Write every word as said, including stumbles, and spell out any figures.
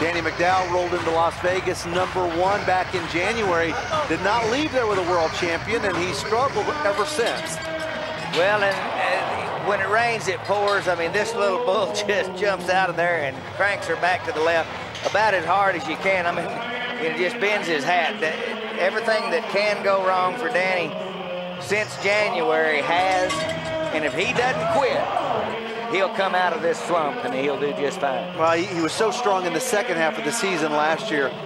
Danny McDowell rolled into Las Vegas number one back in January. Did not leave there with a world champion, and he struggled ever since. Well, and, and when it rains, it pours. I mean, this little bull just jumps out of there and cranks her back to the left about as hard as you can. I mean, it just bends his hat. Everything that can go wrong for Danny since January has, and if he doesn't quit, he'll come out of this slump and he'll do just fine. Well, he, he was so strong in the second half of the season last year.